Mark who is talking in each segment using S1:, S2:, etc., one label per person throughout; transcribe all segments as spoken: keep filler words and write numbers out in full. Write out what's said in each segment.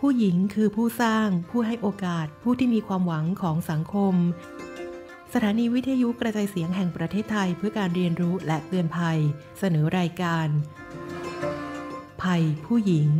S1: ผู้หญิงคือผู้สร้างผู้ให้โอกาสผู้ที่มีความหวังของสังคมสถานีวิทยุกระจายเสียงแห่งประเทศไทยเพื่อการเรียนรู้และเตือนภัยเสนอรายการภัยผู้หญิง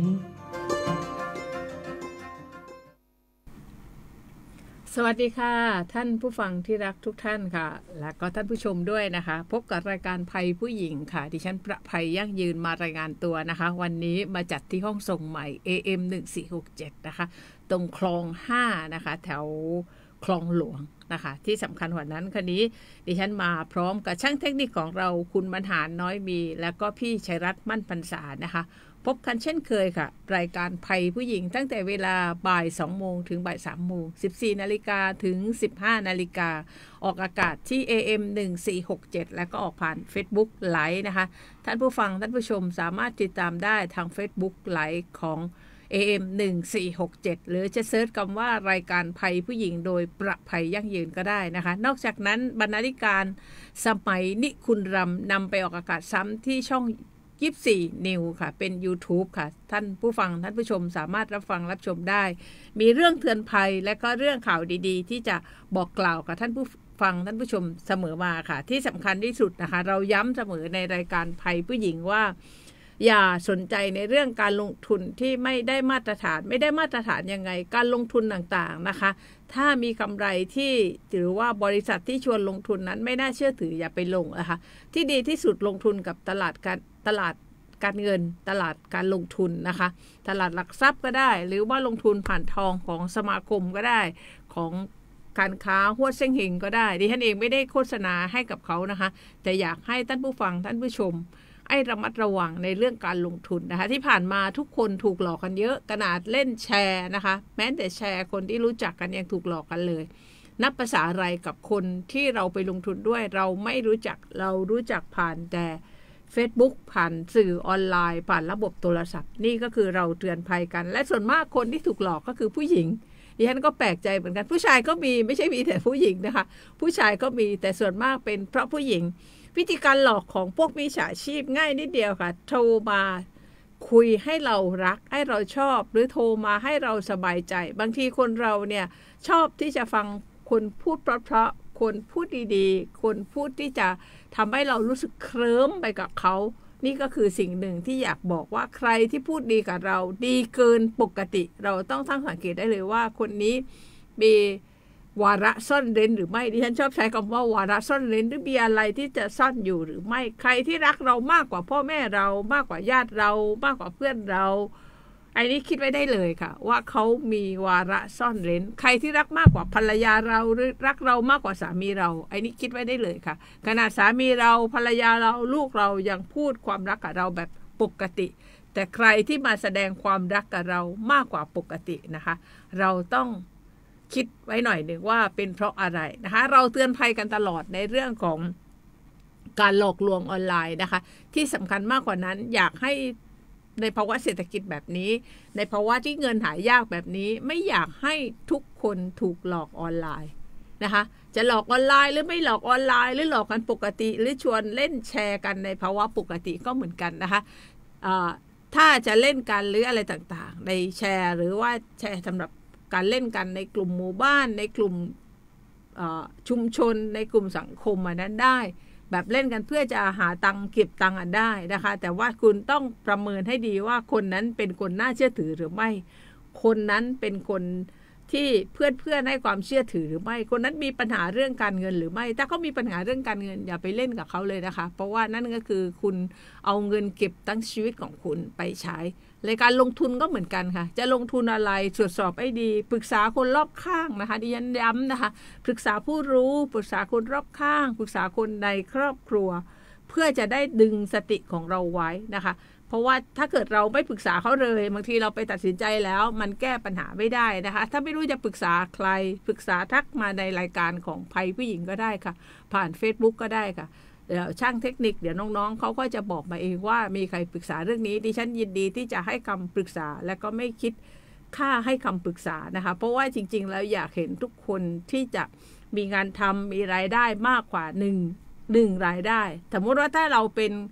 S2: สวัสดีค่ะท่านผู้ฟังที่รักทุกท่านค่ะและก็ท่านผู้ชมด้วยนะคะพบกับรายการภัยผู้หญิงค่ะดิฉันประภัยยั่งยืนมารายงานตัวนะคะวันนี้มาจัดที่ห้องส่งใหม่ เอ เอ็ม หนึ่งสี่หกเจ็ดนะคะตรงคลองห้านะคะแถวคลองหลวงนะคะที่สำคัญกว่านั้นคันนี้ดิฉันมาพร้อมกับช่างเทคนิคของเราคุณบรรหารน้อยมีและก็พี่ชัยรัตน์มั่นพรรษานะคะพบกันเช่นเคยค่ะรายการภัยผู้หญิงตั้งแต่เวลาบ่ายสองโมงถึงบ่ายสามโมงสิบสี่นาฬิกาถึงสิบห้านาฬิกาออกอากาศที่ เอ เอ็ม หนึ่งสี่หกเจ็ด แล้วก็ออกผ่าน Facebook ไลฟ์นะคะท่านผู้ฟังท่านผู้ชมสามารถติดตามได้ทาง Facebook ไลฟ์ของ เอ เอ็ม หนึ่งสี่หกเจ็ด หรือจะเซิร์ชคำว่ารายการภัยผู้หญิงโดยประภัยยั่งยืนก็ได้นะคะนอกจากนั้นบรรณาธิการสมัยนิคุณรำนำไปออกอากาศซ้ำที่ช่องยี่สิบสี่นิวค่ะเป็น YouTube ค่ะท่านผู้ฟังท่านผู้ชมสามารถรับฟังรับชมได้มีเรื่องเตือนภัยและก็เรื่องข่าวดีๆที่จะบอกกล่าวกับท่านผู้ฟังท่านผู้ชมเสมอมาค่ะที่สำคัญที่สุดนะคะเราย้ำเสมอในรายการภัยผู้หญิงว่าอย่าสนใจในเรื่องการลงทุนที่ไม่ได้มาตรฐานไม่ได้มาตรฐานยังไงการลงทุนต่างๆนะคะถ้ามีกำไรที่หรือว่าบริษัทที่ชวนลงทุนนั้นไม่น่าเชื่อถืออย่าไปลงนะคะที่ดีที่สุดลงทุนกับตลาดการตลาดการเงินตลาดการลงทุนนะคะตลาดหลักทรัพย์ก็ได้หรือว่าลงทุนผ่านทองของสมาคมก็ได้ของการค้าหัวเส้งหิงก็ได้ดิฉันเองไม่ได้โฆษณาให้กับเขานะคะแต่อยากให้ท่านผู้ฟังท่านผู้ชมให้ระมัดระวังในเรื่องการลงทุนนะคะที่ผ่านมาทุกคนถูกหลอกกันเยอะขนาดเล่นแชร์นะคะแม้แต่แชร์คนที่รู้จักกันยังถูกหลอกกันเลยนับภาษาอะไรกับคนที่เราไปลงทุนด้วยเราไม่รู้จักเรารู้จักผ่านแต่Facebook ผ่านสื่อออนไลน์ผ่านระบบโทรศัพท์นี่ก็คือเราเตือนภัยกันและส่วนมากคนที่ถูกหลอกก็คือผู้หญิงดิฉันก็แปลกใจเหมือนกันผู้ชายก็มีไม่ใช่มีแต่ผู้หญิงนะคะผู้ชายก็มีแต่ส่วนมากเป็นเพราะผู้หญิงวิธีการหลอกของพวกมิจฉาชีพง่ายนิดเดียวค่ะโทรมาคุยให้เรารักให้เราชอบหรือโทรมาให้เราสบายใจบางทีคนเราเนี่ยชอบที่จะฟังคนพูดเพราะๆคนพูดดีๆคนพูดที่จะทำให้เรารู้สึกเคลิ้มไปกับเขานี่ก็คือสิ่งหนึ่งที่อยากบอกว่าใครที่พูดดีกับเราดีเกินปกติเราต้องตั้งสังเกตได้เลยว่าคนนี้มีวาระซ่อนเร้นหรือไม่ดิฉันชอบใช้คำว่าวาระซ่อนเร้นหรือมีอะไรที่จะซ่อนอยู่หรือไม่ใครที่รักเรามากกว่าพ่อแม่เรามากกว่าญาติเรามากกว่าเพื่อนเราไอ้นี้คิดไว้ได้เลยค่ะว่าเขามีวาระซ่อนเร้นใครที่รักมากกว่าภรรยาเราหรือรักเรามากกว่าสามีเราไอ้นี้คิดไว้ได้เลยค่ะขนาดสามีเราภรรยาเราลูกเรายังพูดความรักกับเราแบบปกติแต่ใครที่มาแสดงความรักกับเรามากกว่าปกตินะคะเราต้องคิดไว้หน่อยหนึ่งว่าเป็นเพราะอะไรนะคะเราเตือนภัยกันตลอดในเรื่องของการหลอกลวงออนไลน์นะคะที่สำคัญมากกว่านั้นอยากให้ในภาวะเศรษฐกิจแบบนี้ในภาวะที่เงินหายากแบบนี้ไม่อยากให้ทุกคนถูกหลอกออนไลน์นะคะจะหลอกออนไลน์หรือไม่หลอกออนไลน์หรือหลอกกันปกติหรือชวนเล่นแชร์กันในภาวะปกติก็เหมือนกันนะคะถ้าจะเล่นกันหรืออะไรต่างๆในแชร์หรือว่าแชร์สำหรับการเล่นกันในกลุ่มหมู่บ้านในกลุ่มชุมชนในกลุ่มสังคมอันนั้นได้แบบเล่นกันเพื่อจะหาตังค์เก็บตังค์อันได้นะคะแต่ว่าคุณต้องประเมินให้ดีว่าคนนั้นเป็นคนน่าเชื่อถือหรือไม่คนนั้นเป็นคนที่เพื่อนเพื่อนให้ความเชื่อถือหรือไม่คนนั้นมีปัญหาเรื่องการเงินหรือไม่ถ้าเขามีปัญหาเรื่องการเงินอย่าไปเล่นกับเขาเลยนะคะเพราะว่านั่นก็คือคุณเอาเงินเก็บทั้งชีวิตของคุณไปใช้ในการลงทุนก็เหมือนกันค่ะจะลงทุนอะไรตรวจสอบให้ดีปรึกษาคนรอบข้างนะคะดิฉันย้ำนะคะปรึกษาผู้รู้ปรึกษาคนรอบข้างปรึกษาคนในครอบครัวเพื่อจะได้ดึงสติของเราไว้นะคะเพราะว่าถ้าเกิดเราไม่ปรึกษาเขาเลยบางทีเราไปตัดสินใจแล้วมันแก้ปัญหาไม่ได้นะคะถ้าไม่รู้จะปรึกษาใครปรึกษาทักมาในรายการของภัยผู้หญิงก็ได้ค่ะผ่าน Facebook ก็ได้ค่ะเดี๋ยวช่างเทคนิคเดี๋ยวน้องๆเขาก็จะบอกมาเองว่ามีใครปรึกษาเรื่องนี้ดิฉันยินดีที่จะให้คำปรึกษาและก็ไม่คิดค่าให้คำปรึกษานะคะเพราะว่าจริงๆแล้วอยากเห็นทุกคนที่จะมีงานทำมีรายได้มากกว่าหนึ่งหนึ่งรายได้สมมติว่าถ้าเราเป็นค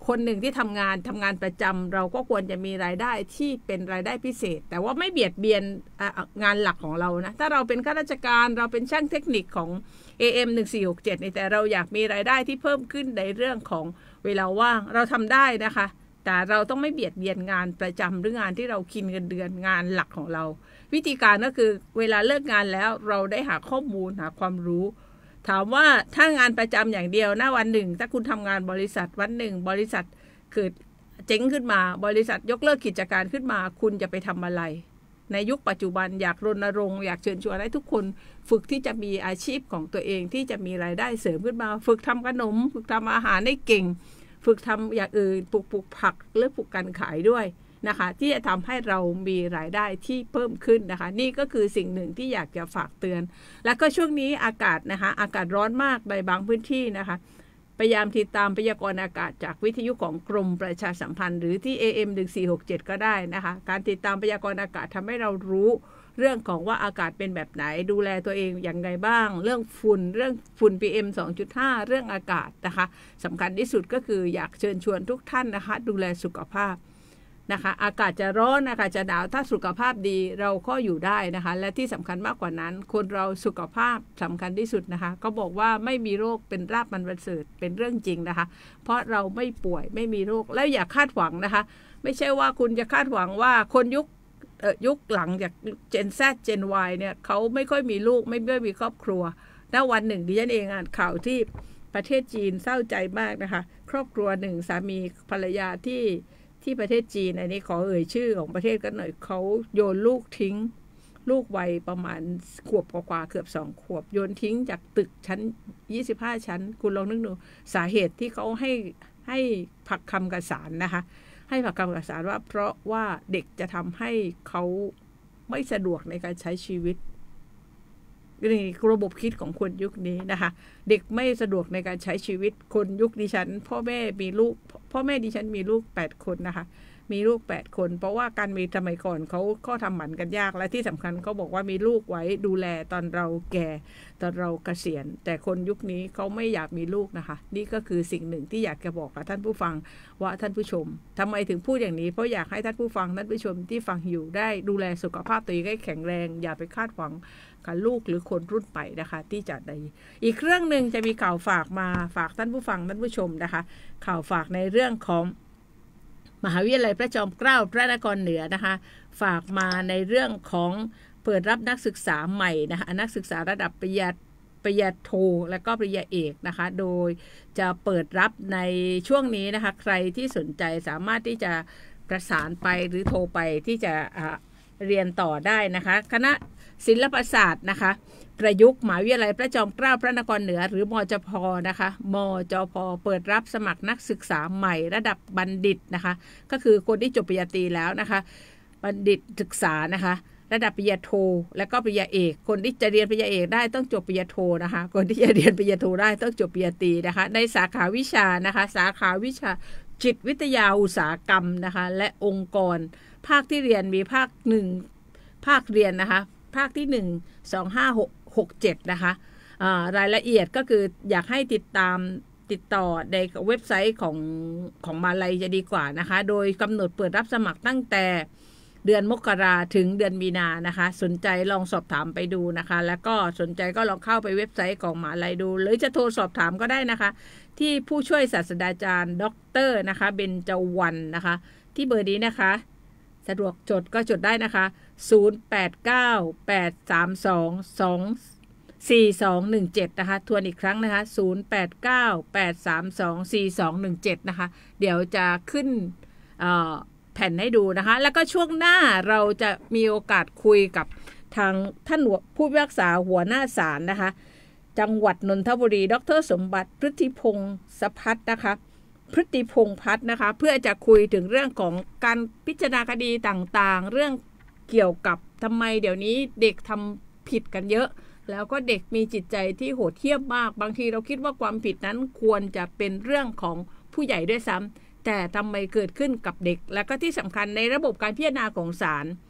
S2: คนหนึ่งที่ทำงานทำงานประจำเราก็ควรจะมีรายได้ที่เป็นรายได้พิเศษแต่ว่าไม่เบียดเบียนงานหลักของเรานะถ้าเราเป็นข้าราชการเราเป็นช่างเทคนิคของ เอ เอ็ม หนึ่งสี่หกเจ็ด นี่แต่เราอยากมีรายได้ที่เพิ่มขึ้นในเรื่องของเวลาว่างเราทำได้นะคะแต่เราต้องไม่เบียดเบียนงานประจำหรืองานที่เรากินเงินเดือนงานหลักของเราวิธีการก็คือเวลาเลิกงานแล้วเราได้หาข้อมูลหาความรู้ถามว่าถ้างานประจำอย่างเดียวนะวันหนึ่งถ้าคุณทำงานบริษัทวันหนึ่งบริษัทเกิดเจ๊งขึ้นมาบริษัทยกเลิกกิจการขึ้นมาคุณจะไปทำอะไรในยุคปัจจุบันอยากรณรงค์อยากเชิญชวนให้ทุกคนฝึกที่จะมีอาชีพของตัวเองที่จะมีรายได้เสริมขึ้นมาฝึกทำขนมฝึกทำอาหารให้เก่งฝึกทำอย่างอื่นปลูกปลูกผักหรือปลูกการขายด้วยนะคะที่จะทำให้เรามีรายได้ที่เพิ่มขึ้นนะคะนี่ก็คือสิ่งหนึ่งที่อยากจะฝากเตือนแล้วก็ช่วงนี้อากาศนะคะอากาศร้อนมากในบางพื้นที่นะคะพยายามติดตามพยากรณ์อากาศจากวิทยุของกรมประชาสัมพันธ์หรือที่ เอ เอ็ม หนึ่งสี่หกเจ็ด ก็ได้นะคะการติดตามพยากรณ์อากาศทำให้เรารู้เรื่องของว่าอากาศเป็นแบบไหนดูแลตัวเองอย่างไรบ้างเรื่องฝุ่นเรื่องฝุ่น พี เอ็ม สองจุดห้า เรื่องอากาศนะคะสำคัญที่สุดก็คืออยากเชิญชวนทุกท่านนะคะดูแลสุขภาพนะคะอากาศจะร้อนอากาศจะหนาวถ้าสุขภาพดีเราก็อยู่ได้นะคะและที่สำคัญมากกว่านั้นคนเราสุขภาพสำคัญที่สุดนะคะก็บอกว่าไม่มีโรคเป็นลาภมันประเสริฐเป็นเรื่องจริงนะคะเพราะเราไม่ป่วยไม่มีโรคแล้วอย่าคาดหวังนะคะไม่ใช่ว่าคุณจะคาดหวังว่าคนยุคยุคหลังจาก Gen Z Gen Y เนี่ยเขาไม่ค่อยมีลูกไม่ไม่มีครอบครัวแล้ววันหนึ่งดิฉันเองอ่านข่าวที่ประเทศจีนเศร้าใจมากนะคะครอบครัวหนึ่งสามีภรรยาที่ที่ประเทศจีนอันนี้ขอเอ่ยชื่อของประเทศกันหน่อยเขาโยนลูกทิ้งลูกวัยประมาณขวบกว่าเกือบสองขวบโยนทิ้งจากตึกชั้นยี่สิบห้าชั้นคุณลองนึกดูสาเหตุที่เขาให้ให้ผักคำกับศาลนะคะให้ผักคำกับศาลว่าเพราะว่าเด็กจะทำให้เขาไม่สะดวกในการใช้ชีวิตนี่ระบบคิดของคนยุคนี้นะคะเด็กไม่สะดวกในการใช้ชีวิตคนยุคดิฉันพ่อแม่มีลูกพ่อแม่ดิฉันมีลูกแปดคนนะคะมีลูกแปดคนเพราะว่าการมีสมัยก่อนเขาก็ทำหมันกันยากและที่สำคัญเขาบอกว่ามีลูกไว้ดูแลตอนเราแก่ตอนเราเกษียณแต่คนยุคนี้เขาไม่อยากมีลูกนะคะนี่ก็คือสิ่งหนึ่งที่อยากจะบอกกับท่านผู้ฟังว่าท่านผู้ชมทำไมถึงพูดอย่างนี้เพราะอยากให้ท่านผู้ฟังท่านผู้ชมที่ฟังอยู่ได้ดูแลสุขภาพตัวเองให้แข็งแรงอย่าไปคาดหวังกับลูกหรือคนรุ่นไปนะคะที่จะได้อีกเรื่องหนึ่งจะมีข่าวฝากมาฝากท่านผู้ฟังท่านผู้ชมนะคะข่าวฝากในเรื่องของมหาวิทยาลัยพระจอมเกล้าพระนครเหนือนะคะฝากมาในเรื่องของเปิดรับนักศึกษาใหม่นะคะนักศึกษาระดับปริญญาปริญญาโทและก็ปริญญาเอกนะคะโดยจะเปิดรับในช่วงนี้นะคะใครที่สนใจสามารถที่จะประสานไปหรือโทรไปที่จะเรียนต่อได้นะคะคณะศิลปศาสตร์นะคะประยุกต์มหาวิทยาลัยพระจอมเกล้าพระนครเหนือหรือมจพนะคะมจพเปิดรับสมัครนักศึกษาใหม่ระดับบัณฑิตนะคะก็คือคนที่จบปริญญาตรีแล้วนะคะบัณฑิตศึกษานะคะระดับปริญญาโทและก็ปริญญาเอกคนที่จะเรียนปริญญาเอกได้ต้องจบปริญญาโทนะคะคนที่จะเรียนปริญญาโทได้ต้องจบปริญญาตรีนะคะในสาขาวิชานะคะสาขาวิชาจิตวิทยาอุตสาหกรรมนะคะและองค์กรภาคที่เรียนมีภาคหนึ่งภาคเรียนนะคะภาคที่หนึ่ง สอง ห้า หก หก เจ็ดนะคะรายละเอียดก็คืออยากให้ติดตามติดต่อในเว็บไซต์ของของมาลัยจะดีกว่านะคะโดยกำหนดเปิดรับสมัครตั้งแต่เดือนมกราถึงเดือนมีนานะคะสนใจลองสอบถามไปดูนะคะแล้วก็สนใจก็ลองเข้าไปเว็บไซต์ของมาลัยดูหรือจะโทรสอบถามก็ได้นะคะที่ผู้ช่วยศาสตราจารย์ดรนะคะเบญจวรรณนะคะที่เบอร์นี้นะคะสะดวกจดก็จดได้นะคะศูนย์ แปด เก้า แปด สาม สอง สอง สี่ สอง หนึ่ง เจ็ดนะคะทวนอีกครั้งนะคะศูนย์ แปด เก้า แปด สาม สอง สี่ สอง หนึ่ง เจ็ดนะคะเดี๋ยวจะขึ้นแผ่นให้ดูนะคะแล้วก็ช่วงหน้าเราจะมีโอกาสคุยกับทางท่านผู้พิพากษาหัวหน้าศาลนะคะจังหวัดนนทบุรีดร.สมบัติพฤติพงศ์สภัทรนะคะพฤติพงษ์พัฒน์นะคะเพื่อจะคุยถึงเรื่องของการพิจารณาคดีต่างๆเรื่องเกี่ยวกับทำไมเดี๋ยวนี้เด็กทำผิดกันเยอะแล้วก็เด็กมีจิตใจที่โหดเหี้ยมมากบางทีเราคิดว่าความผิดนั้นควรจะเป็นเรื่องของผู้ใหญ่ด้วยซ้ำแต่ทำไมเกิดขึ้นกับเด็กและก็ที่สำคัญในระบบการพิจารณาของศาล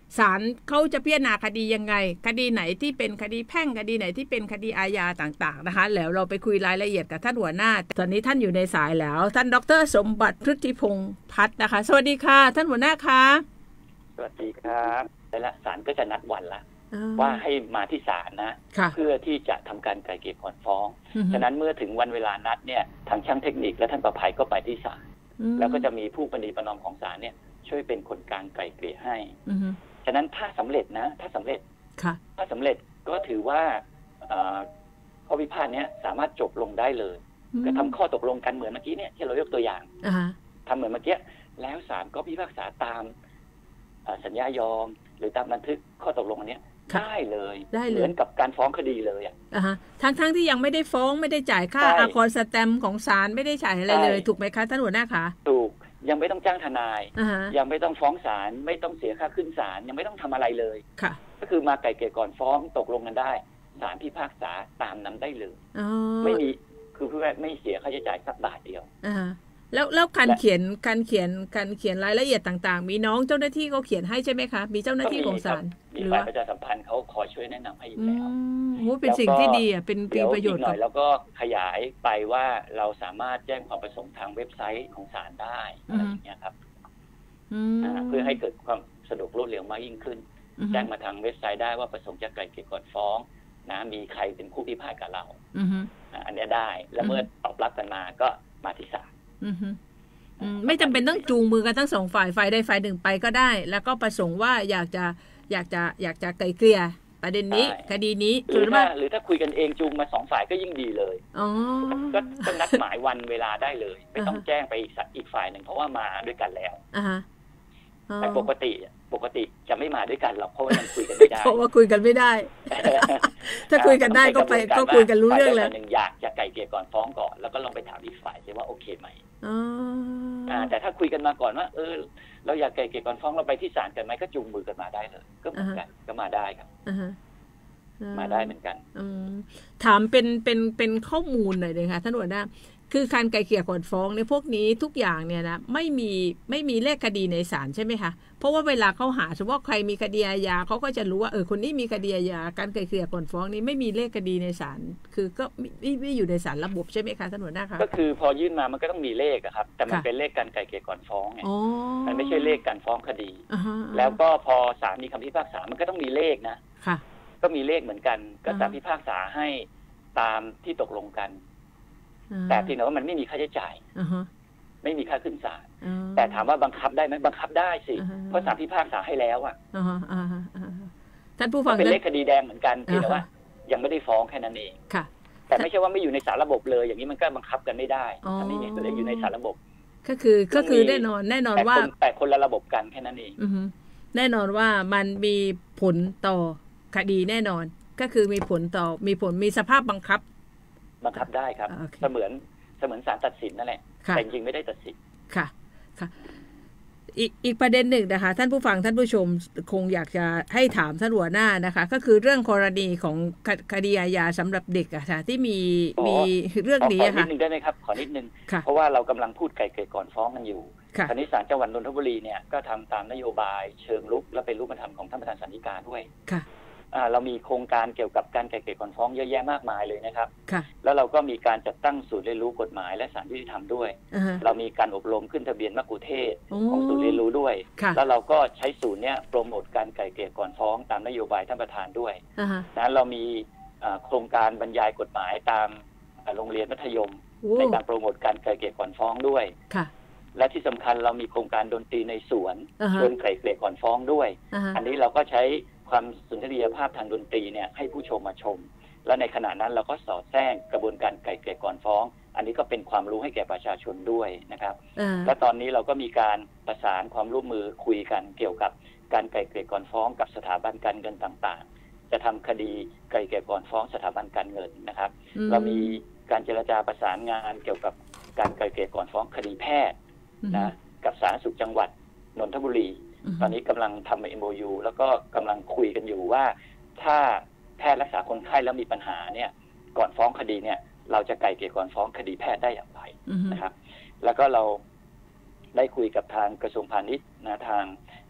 S2: ศาลเขาจะพิจารณาคดียังไงคดีไหนที่เป็นคดีแพ่งคดีไหนที่เป็นคดีอาญาต่างๆนะคะแล้วเราไปคุยรายละเอียดกับท่านหัวหน้าตอนนี้ท่านอยู่ในสายแล้วท่านดร.สมบัติพฤติพงษ์พัฒน์นะคะสวัสดีค่ะท่านหัวหน้าคะ
S3: สวัสดีครับแต่ละศาลก็จะนัดวันละว่าให้มาที่ศาลนะเพื่อที่จะทำการไกล่เกลี่ยก่อนฟ้องฉะนั้นเมื่อถึงวันเวลานัดเนี่ยทางช่างเทคนิคและท่านประภัยก็ไปที่ศาลแล้วก็จะมีผู้ประนีประนอมของศาลเนี่ยช่วยเป็นคนกลางไกล่เกลี่ยให้ฉะนั้นถ้าสำเร็จนะถ้าสำเร็จถ้าสำเร็จก็ถือว่าข้อพิพาทเนี้ยสามารถจบลงได้เลยก็ทำข้อตกลงกันเหมือนเมื่อกี้เนี่ยที่เรายกตัวอย่างทำเหมือนเมื่อกี้แล้วศาลก็พิพากษาตามสัญญายอมหรือตามบันทึกข้อตกลงอันนี้ได้เลยเหมือนกับการฟ้องคดีเลยอ่ะ
S2: ทั้งทั้งที่ยังไม่ได้ฟ้องไม่ได้จ่ายค่าอาคอนสแตมป์ของศาลไม่ได้จ่ายอะไรเลยถูกไหมคะท่านหัวหน้าคะ
S3: ถูกยังไม่ต้องจ้างทนายยังไม่ต้องฟ้องศาลไม่ต้องเสียค่าขึ้นศาลยังไม่ต้องทำอะไรเลยก็คือมาไกล่เกลี่ยก่อนฟ้องตกลงกันได้ศาลพิพากษาตามนั้นได้เลยไม่มีคือเพื่อไม่เสียค่าใช้จ่ายสักบาทเดียว
S2: แล้วแล้วการเขียนการเขียนการเขียนรายละเอียดต่างๆมีน้องเจ้าหน้าที่เขาเขียนให้ใช่ไหมคะมีเจ้าหน้าที่ของศาล
S3: มีฝ่ายประชาสัมพันธ์เขาคอยช่วยแนะนำให้อยู่แล้ว
S2: โอ้เป็นสิ่งที่ดีอ่ะเป็นประโยชน์
S3: หน่อยแล้วก็ขยายไปว่าเราสามารถแจ้งความประสงค์ทางเว็บไซต์ของศาลได้อะไรอย่างเงี้ยครับเพื่อให้เกิดความสะดวกรวดเร็วมากยิ่งขึ้นแจ้งมาทางเว็บไซต์ได้ว่าประสงค์จะไกล่เกลี่ยก่อนฟ้องนะมีใครเป็นผู้พิพาทกับเราอันนี้ได้แล้วเมื่อตอบรับกันมาก็มาที่ศาล
S2: ไม่จำเป็นต้องจูงมือกันทั้งสองฝ่ายฝ่ายใดฝ่ายหนึ่งไปก็ได้แล้วก็ประสงค์ว่าอยากจะอยากจะอยากจะไกล่เกลี่ยประเด็นนี้คดีนี้
S3: หรือว่าหรือถ้าคุยกันเองจูงมาสองฝ่ายก็ยิ่งดีเลยก็ก็นัดหมายวันเวลาได้เลยไม่ต้องแจ้งไปอีกฝ่ายหนึ่งเพราะว่ามาด้วยกันแล้วแต่ปกติปกติจะไม่มาด้วยกันหรอกเพราะว่ายังคุยกันไม่ได้
S2: เพราะว่าคุยกันไม่ได้ถ้าคุยกันได้ก็ไปก็คุยกันรู้เรื่องแล้ว
S3: หนึ่งอยากจะไกล่เกลี่ยก่อนฟ้องก่อนแล้วก็ลองไปถามอีกฝ่ายซิว่าโอเคไหมอ่าแต่ถ้าคุยกันมาก่อนว่าเออเราอยากไกล่เกลี่ยก่อนฟ้องเราไปที่ศาลกันไหมก็จูงมือกันมาได้เลยก็เหมือนกันก็มาได้ครับมาได้เหมือนกัน
S2: ถามเป็นเป็นเป็นข้อมูลหน่อยเลยค่ะท่านหัวหน้าคือการไกล่เกลี่ยก่อนฟ้องในพวกนี้ทุกอย่างเนี่ยนะไม่มีไม่มีเลขคดีในศาลใช่ไหมคะเพราะว่าเวลาเขาหาสมมติว่าใครมีคดีอาญาเขาก็จะรู้ว่าเออคนนี้มีคดีอาญาการไกล่เกลี่ยก่อนฟ้องนี้ไม่มีเลขคดีในศาลคือก็ไม่ไม่อยู่ในศาลระบบใช่ไหมคะท่านหัวหน้าคะ
S3: ก็คือพอยื่นมามันก็ต้องมีเลขครับแต่มันเป็นเลขการไกล่เกลี่ยก่อนฟ้องไงมันไม่ใช่เลขการฟ้องคดีแล้วก็พอศาลมีคำพิพากษามันก็ต้องมีเลขนะก็มีเลขเหมือนกันก็ศาลพิพากษาให้ตามที่ตกลงกันแต่ทีนี้ว่ามันไม่มีค่าใช้จ่ายไม่มีค่าขึ้นศาลแต่ถามว่าบังคับได้ไหมบังคับได้สิเพราะศาลพิพากษาให้แล้วอ่ะ
S2: ท่านผู้ฟัง
S3: เป็นเลขคดีแดงเหมือนกันเพียงแต่ว่ายังไม่ได้ฟ้องแค่นั้นเองแต่ไม่ใช่ว่าไม่อยู่ในสารระบบเลยอย่างนี้มันก็บังคับกันไม่ได้ถ้าไม่มีเลยอยู่ในสารระบบ
S2: ก็คือก็คือแน่นอนแน่นอนว่า
S3: แต่คนละระบบกันแค่นั้นเอง
S2: แน่นอนว่ามันมีผลต่อคดีแน่นอนก็คือมีผลต่อมีผลมีสภาพบังคับ
S3: บังคับได้ครับเสมือนเสมือนศาลตัดสินนั่นแหละแต่จริงไม่ได้ตัดสิน
S2: ค่ะค่ะอีกอีกประเด็นหนึ่งนะคะท่านผู้ฟังท่านผู้ชมคงอยากจะให้ถามท่านหัวหน้านะคะก็คือเรื่องกรณีของคดีอาญาสำหรับเด็กอะค่ะที่มีมีเรื่องนี้ค่ะ
S3: ขอนิดนึงได้ไหมครับขอนิดนึงเพราะว่าเรากำลังพูดไกล่เกลี่ยก่อนฟ้องกันอยู่คณิตศาลจังหวัดนนทบุรีเนี่ยก็ทำตามนโยบายเชิงรุกและเป็นรูปธรรมของท่านประธานศาลฎีกาด้วย
S2: ค่ะ
S3: เรามีโครงการเกี่ยวกับการไกล่เกลี่ยก่อนฟ้องเยอะแยะมากมายเลยนะครับแล้วเราก็มีการจัดตั้งศูนย์เรียนรู้กฎหมายและศาลยุติธรรมด้วย uh-huh. เรามีการอบรมขึ้นทะเบียนมกุเทศ uh-huh. ของศูนย์เรียนรู้ด้วย
S2: uh-huh.
S3: แล้วเราก็ใช้ศูนย์เนี้ยโปรโมทการไกล่เกลี่ยก่อนฟ้องตามนโยบายท่านประธานด้วย uh-huh. นะเรามีโครงการบรรยายกฎหมายตามโรงเรียนมัธยม uh-huh. ในการโปรโมทการไกล่เกลี่ยก่อนฟ้องด้วย
S2: uh-huh.
S3: และที่สำคัญเรามีโครงการดนตรีในสวนชวนไกล่เกลี่ยก่อนฟ้องด้วย uh-huh. อันนี้เราก็ใช้ความสุนทรียภาพทางดนตรีเนี่ยให้ผู้ชมมาชมและในขณะนั้นเราก็สอดแทรกกระบวนการไกล่เกลี่ยก่อนฟ้องอันนี้ก็เป็นความรู้ให้แก่ประชาชนด้วยนะครับและตอนนี้เราก็มีการประสานความร่วมมือคุยกันเกี่ยวกับการไกล่เกลี่ยก่อนฟ้องกับสถาบันการเงินต่างๆจะทำคดีไกล่เกลี่ยก่อนฟ้องสถาบันการเงินนะครับเรามีการเจรจาประสานงานเกี่ยวกับการไกล่เกลี่ยก่อนฟ้องคดีแพทย์นะกับสาธารณสุขจังหวัดนนทบุรีตอนนี้กำลังทำ เอ็ม โอ ยู แล้วก็กำลังคุยกันอยู่ว่าถ้าแพทย์รักษาคนไข้แล้วมีปัญหาเนี่ยก่อนฟ้องคดีเนี่ยเราจะไกล่เกลี่ยก่อนฟ้องคดีแพทย์ได้อย่างไร uh-huh. นะครับแล้วก็เราได้คุยกับทางกระทรวงพาณิชย์นะทาง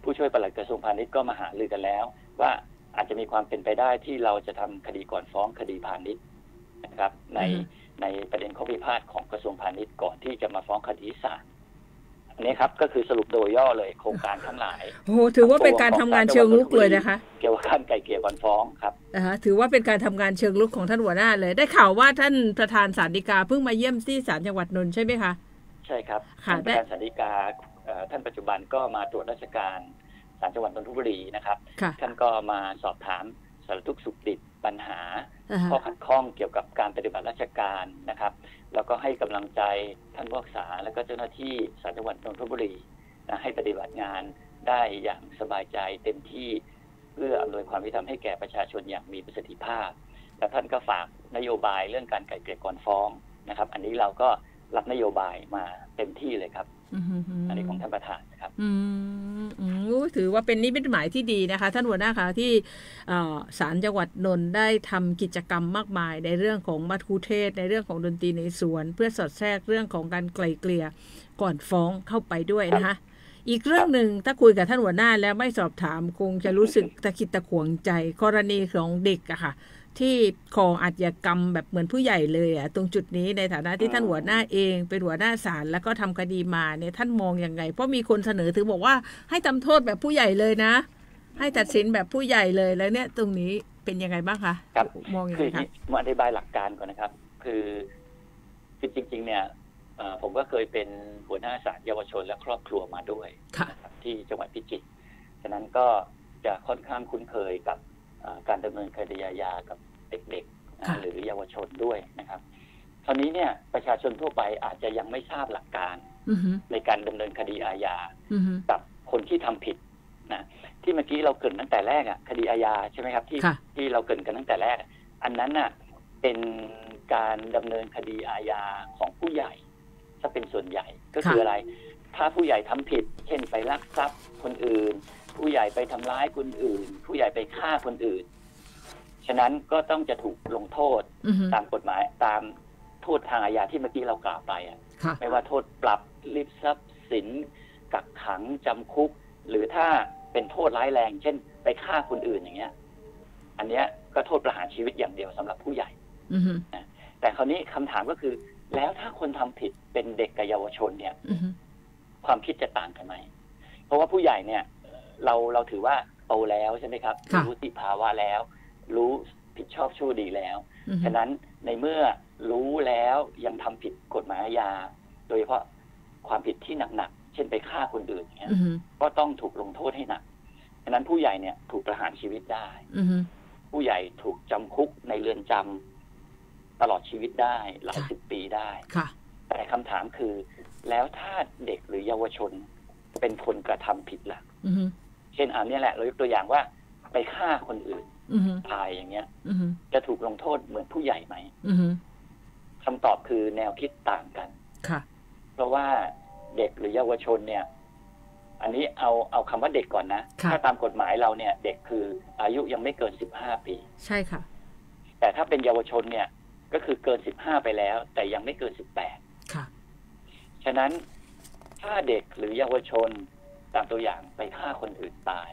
S3: ผู้ช่วยปลัดกระทรวงพาณิชย์ก็มาหารือกันแล้วว่าอาจจะมีความเป็นไปได้ที่เราจะทำคดีก่อนฟ้องคดีพาณิชย์นะครับในในประเด็นข้อพิพาทของกระทรวงพาณิชย์ก่อนที่จะมาฟ้องคดีศาลอันนี้ครับก็คือสรุปโดยย่อเลยโครงการทั้งหลาย
S2: โอ้ถือว่าเป็นการทำงานเชิงลุกเลยนะคะ
S3: เกี่ยวกับการไกล่เกลี่ยก่อนฟ้องครับ
S2: นะคะถือว่าเป็นการทำงานเชิงลุกของท่านหัวหน้าเลยได้ข่าวว่าท่านประธานศาลฎีกาเพิ่งมาเยี่ยมที่ศาลจังหวัดนนท์ใช่ไหมคะ
S3: ใช่ครับท่านประธานศาลฎีกาท่านปัจจุบันก็มาตรวจราชการศาลจังหวัดนนทบุรีนะครับท่านก็มาสอบถามสารทุกข์สุขดิบปัญหาข้อขัดข้องเกี่ยวกับการปฏิบัติราชการนะครับแล้วก็ให้กำลังใจท่านผู้รักษาและก็เจ้าหน้าที่ศาลจังหวัดนนทบุรีนะให้ปฏิบัติงานได้อย่างสบายใจเต็มที่เพื่ออำนวยความยุติธรรมให้แก่ประชาชนอย่างมีประสิทธิภาพและท่านก็ฝากนโยบายเรื่องการไกล่เกลี่ยก่อนฟ้องนะครับอันนี้เราก็รับนโยบายมาเต็มที่เลยครับ อันนี้ของท่านประธานนะครับ
S2: อืมอืมถือว่าเป็นนิมิตหมายที่ดีนะคะท่านหัวหน้าคะที่ศาลจังหวัดนนท์ได้ทำกิจกรรมมากมายในเรื่องของมัทคุเทศในเรื่องของดนตรีในสวนเพื่อสอดแทรกเรื่องของการไกล่เกลี่ยก่อนฟ้องเข้าไปด้วยนะคะอีกเรื่องหนึ่งถ้าคุยกับท่านหัวหน้าแล้วไม่สอบถามคงจะรู้สึกตะขิดตะขวงใจกรณีของเด็กอะค่ะที่ก่ออาชญากรรมแบบเหมือนผู้ใหญ่เลยอะตรงจุดนี้ในฐานะที่ท่านหัวหน้าเองเป็นหัวหน้าศาลแล้วก็ทำคดีมาเนี่ยท่านมองยังไงเพราะมีคนเสนอถึงบอกว่าให้ทำโทษแบบผู้ใหญ่เลยนะให้ตัดสินแบบผู้ใหญ่เลยแล้วเนี่ยตรงนี้เป็นยังไงบ้างคะ
S3: ครับ
S2: มองยังไงคะ
S3: มาอธิบายหลักการก่อนนะครับคือคือจริงๆเนี่ยผมก็เคยเป็นหัวหน้าศาลเยาวชนและครอบครัวมาด้วยที่จังหวัดพิจิตรฉะนั้นก็จะค่อนข้างคุ้นเคยกับการดำเนินคดีอาญากับเด็กๆหรือเยาวชนด้วยนะครับคราวนี้เนี่ยประชาชนทั่วไปอาจจะยังไม่ทราบหลักการในการดำเนินคดีอาญากับคนที่ทำผิดนะที่เมื่อกี้เราเกริ่นตั้งแต่แรกอ่ะคดีอาญาใช่ไหมครับที่ที่เราเกริ่นกันตั้งแต่แรกอันนั้นน่ะเป็นการดำเนินคดีอาญาของผู้ใหญ่ถ้าเป็นส่วนใหญ่ก็คืออะไรถ้าผู้ใหญ่ทำผิดเช่นไปลักทรัพย์คนอื่นผู้ใหญ่ไปทำร้ายคนอื่นผู้ใหญ่ไปฆ่าคนอื่นฉะนั้นก็ต้องจะถูกลงโทษตามกฎหมายตามโทษทางอาญาที่เมื่อกี้เรากล่าวไปอ่ะไม่ว่าโทษปรับริบทรัพย์สินกักขังจำคุกหรือถ้าเป็นโทษร้ายแรงเช่นไปฆ่าคนอื่นอย่างเงี้ยอันเนี้ยก็โทษประหารชีวิตอย่างเดียวสำหรับผู้ใหญ่นะแต่คราวนี้คำถามก็คือแล้วถ้าคนทำผิดเป็นเด็กกับเยาวชนเนี่ยความคิดจะต่างกันไหมเพราะว่าผู้ใหญ่เนี่ยเราเราถือว่าโตแล้วใช่ไหมครับรู้วุฒิภาวะแล้วรู้ผิดชอบชั่วดีแล้วฉะนั้นในเมื่อรู้แล้วยังทำผิดกฎหมายอาญาโดยเฉพาะความผิดที่หนักๆเช่นไปฆ่าคนอื่นอย่างเงี้ยก็ต้องถูกลงโทษให้หนักฉะนั้นผู้ใหญ่เนี่ยถูกประหารชีวิตได้ผู้ใหญ่ถูกจำคุกในเรือนจำตลอดชีวิตได้หลายสิบปีได้แต่คำถามคือแล้วถ้าเด็กหรือเยาวชนเป็นคนกระทำผิดล่ะเช่นอันนี้แหละเรายกตัวอย่างว่าไปฆ่าคนอื่นตายอย่างเงี้ยจะถูกลงโทษเหมือนผู้ใหญ่ไหมคำตอบคือแนวคิดต่างกันเพราะว่าเด็กหรือเยาวชนเนี่ยอันนี้เอาเอาคำว่าเด็กก่อนนะถ้าตามกฎหมายเราเนี่ยเด็กคืออายุยังไม่เกินสิบห้าปี
S2: ใช่ค่ะ
S3: แต่ถ้าเป็นเยาวชนเนี่ยก็คือเกินสิบห้าไปแล้วแต่ยังไม่เกินสิบแปด
S2: ค่ะ
S3: ฉะนั้นถ้าเด็กหรือเยาวชนตามตัวอย่างไปฆ่าคนอื่นตาย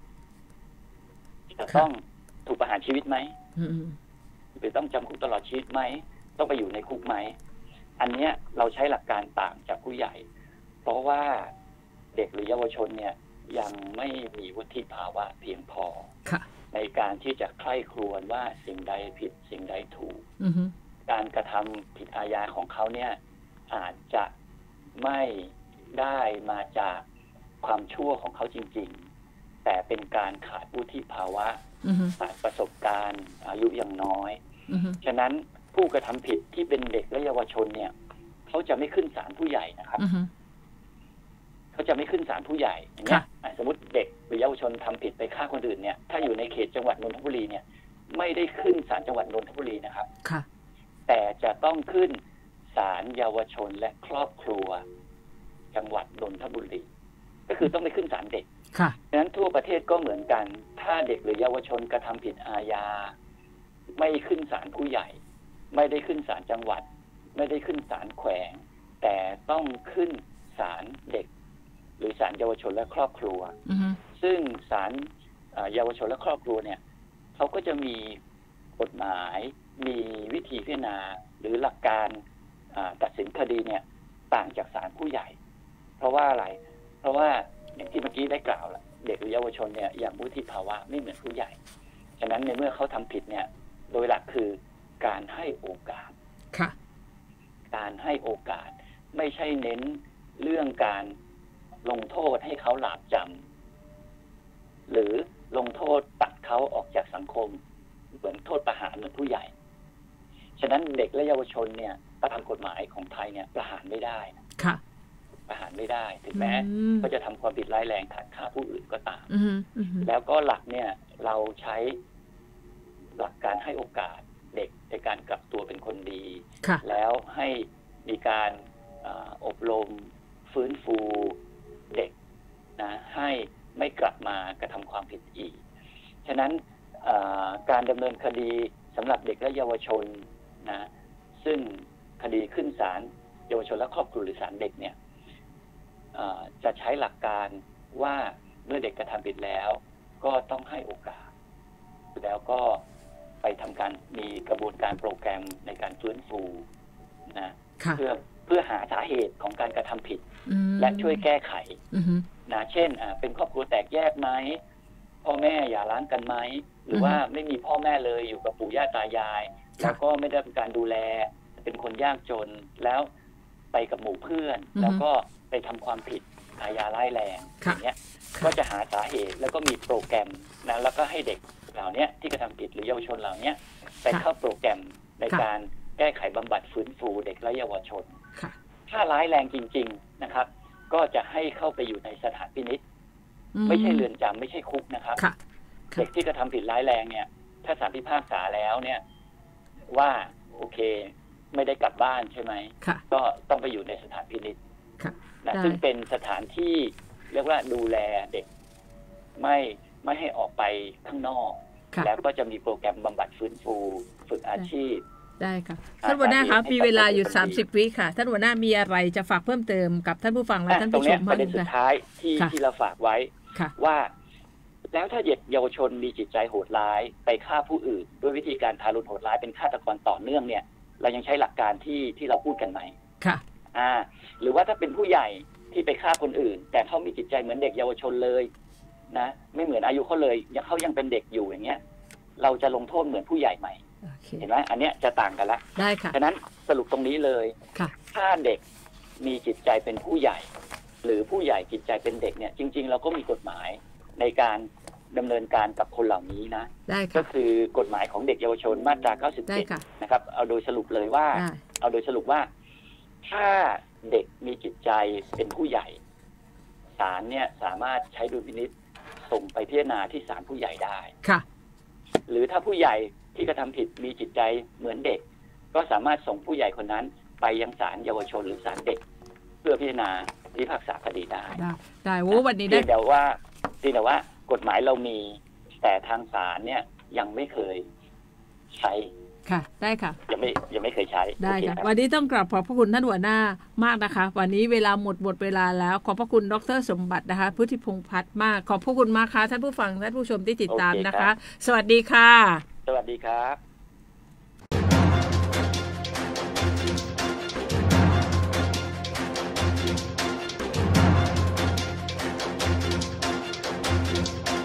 S3: จะต้องถูกประหารชีวิตไหมหรือต้องจำคุกตลอดชีวิตไหมต้องไปอยู่ในคุกไหมอันเนี้ยเราใช้หลักการต่างจากผู้ใหญ่เพราะว่าเด็กหรือเยาวชนเนี่ยยังไม่มีวุฒิภาวะเพียงพอในการที่จะใคร่ครวญว่าสิ่งใดผิดสิ่งใดถูกการกระทำผิดอาญาของเขาเนี่ยอาจจะไม่ได้มาจากความชั่วของเขาจริงๆแต่เป็นการขาดวุฒิภาวะขาดประสบการณ์อายุยังน้อยฉะนั้นผู้กระทำผิดที่เป็นเด็กและเยาวชนเนี่ยเขาจะไม่ขึ้นศาลผู้ใหญ่นะครับเขาจะไม่ขึ้นศาลผู้ใหญ่อย่างเงี้ยสมมติเด็กหรือเยาวชนทำผิดไปฆ่าคนอื่นเนี่ยถ้าอยู่ในเขตจังหวัดนนทบุรีเนี่ยไม่ได้ขึ้นศาลจังหวัดนนทบุรีนะครับแต่จะต้องขึ้นศาลเยาวชนและครอบครัวจังหวัดนนทบุรีก็คือต้องไปขึ้นศาลเด็กดังนั้นทั่วประเทศก็เหมือนกันถ้าเด็กหรือเยาวชนกระทำผิดอาญาไม่ขึ้นศาลผู้ใหญ่ไม่ได้ขึ้นศาลจังหวัดไม่ได้ขึ้นศาลแขวงแต่ต้องขึ้นศาลเด็กหรือศาลเยาวชนและครอบครัว
S2: uh-huh.
S3: ซึ่งศาลเยาวชนและครอบครัวเนี่ยเขาก็จะมีกฎหมายมีวิธีพิจารณาหรือหลักการตัดสินคดีเนี่ยต่างจากศาลผู้ใหญ่เพราะว่าอะไรเพราะว่าอย่างที่เมื่อกี้ได้กล่าวละเด็กหรือเยาวชนเนี่ยอย่างวุฒิภาวะไม่เหมือนผู้ใหญ่ฉะนั้นในเมื่อเขาทำผิดเนี่ยโดยหลักคือการให้โอกาส
S2: ค่ะ
S3: การให้โอกาสไม่ใช่เน้นเรื่องการลงโทษให้เขาหลาบจำหรือลงโทษตัดเขาออกจากสังคมเหมือนโทษประหารเหมือนผู้ใหญ่ฉะนั้นเด็กและเยาวชนเนี่ยตามกฎหมายของไทยเนี่ยประหารไม่ได้
S2: ค่ะ
S3: ประหารไม่ได้ถึงแม้เขาจะทำความผิดร้ายแรงฐานฆ่าผู้อื่นก็ตาม
S2: แล้ว
S3: ก็หลักเนี่ยเราใช้หลักการให้โอกาสเด็กในการกลับตัวเป็นคนดีแล้วให้มีการอบรมฟื้นฟูเด็กนะให้ไม่กลับมากระทำความผิดอีกฉะนั้นการดำเนินคดีสำหรับเด็กและเยาวชนนะซึ่งคดีขึ้นศาลเยาวชนและครอบครัวหรือศาลเด็กเนี่ยจะใช้หลักการว่าเมื่อเด็กกระทำผิดแล้วก็ต้องให้โอกาสแล้วก็ไปทำการมีกระบวนการโปรแกรมในการฟื้นฟูนะเพื่อเพื่อหาสาเหตุของการกระทำผิดและช่วยแก้ไขนะเช่นเป็นครอบครัวแตกแยกไหมพ่อแม่หย่าร้างกันไหมหรือว่าไม่มีพ่อแม่เลยอยู่กับปู่ย่าตายายแล้วก็ไม่ได้รับการดูแลเป็นคนยากจนแล้วไปกับหมู่เพื่อนแล้วก็ไปทำความผิดอาญาร้ายแรงอย่างเงี้ยก็จะหาสาเหตุแล้วก็มีโปรแกรมนะแล้วก็ให้เด็กเหล่านี้ที่กระทำผิดหรือเยาวชนเหล่านี้ไปเข้าโปรแกรมในการแก้ไขบำบัดฟื้นฟูเด็กและเยาวชนถ้าร้ายแรงจริงๆนะครับก็จะให้เข้าไปอยู่ในสถานพินิจไม่ใช่เรือนจำไม่ใช่คุกนะครับเด็กที่กระทำผิดร้ายแรงเนี่ยถ้าศาลพิพากษาแล้วเนี่ยว่าโอเคไม่ได้กลับบ้านใช่ไหมก็ต้องไปอยู่ในสถานพินิจนะซึ่งเป็นสถานที่เรียกว่าดูแลเด็กไม่ไม่ให้ออกไปข้างนอกแล้วก็จะมีโปรแกรมบำบัดฟื้นฟูฝึกอาชีพ
S2: ได้ค่ะท่านหัวหน้าครับมีเวลาอยู่สามสิบวิค่ะท่านหัวหน้ามีอะไรจะฝากเพิ่มเติมกับท่านผู้ฟังและท่านผู้ชม
S3: ประเด็นสุดท้ายที่ที่เราฝากไว้ว่าแล้วถ้าเด็กเยาวชนมีจิตใจโหดร้ายไปฆ่าผู้อื่นด้วยวิธีการทารุณโหดร้ายเป็นฆาตกรต่อเนื่องเนี่ยเรายังใช้หลักการที่ที่เราพูดกันไหม
S2: ค่ะ
S3: อ่าหรือว่าถ้าเป็นผู้ใหญ่ที่ไปฆ่าคนอื่นแต่เขามีจิตใจเหมือนเด็กเยาวชนเลยนะไม่เหมือนอายุเขาเลยยังเขายังเป็นเด็กอยู่อย่างเงี้ยเราจะลงโทษเหมือนผู้ใหญ่ไหม
S2: okay.
S3: เห็นไหมอันเนี้ยจะต่างกันละ
S2: ได้ค่ะ
S3: ฉะนั้นสรุปตรงนี้เลยถ้าเด็กมีจิตใจเป็นผู้ใหญ่หรือผู้ใหญ่จิตใจเป็นเด็กเนี่ยจริงๆเราก็มีกฎหมายในการดำเนินการกับคนเหล่านี้นะก็คือกฎหมายของเด็กเยาวชนมาตราเก้าสิบเจ็ดนะครับเอาโดยสรุปเลยว่าเอาโดยสรุปว่าถ้าเด็กมีจิตใจเป็นผู้ใหญ่ศาลเนี่ยสามารถใช้ดุลพินิจส่งไปพิจารณาที่ศาลผู้ใหญ่ได้
S2: ค่ะ
S3: หรือถ้าผู้ใหญ่ที่กระทำผิดมีจิตใจเหมือนเด็กก็สามารถส่งผู้ใหญ่คนนั้นไปยังศาลเยาวชนหรือศาลเด็กเพื่อพิจารณาพิพากษาคดีได้
S2: ได้โอ้วันนี้ได้
S3: แต่ว่าแต่ว่ากฎหมายเรามีแต่ทางศาลเนี่ยยังไม่เคยใช้
S2: ค่ะได้ค่ะ
S3: ยังไม่ยังไม่เคยใช้
S2: ได้ค่ะวันนี้ต้องกราบขอบพระคุณท่านหัวหน้ามากนะคะวันนี้เวลาหมดหมดเวลาแล้วขอบพระคุณดร.สมบัตินะคะพุทธิพงษ์พัฒน์มากขอบพระคุณมากค่ะท่านผู้ฟังท่านผู้ชมที่ติดตามนะคะสวัสดีค่ะ
S3: สวัสดีครับ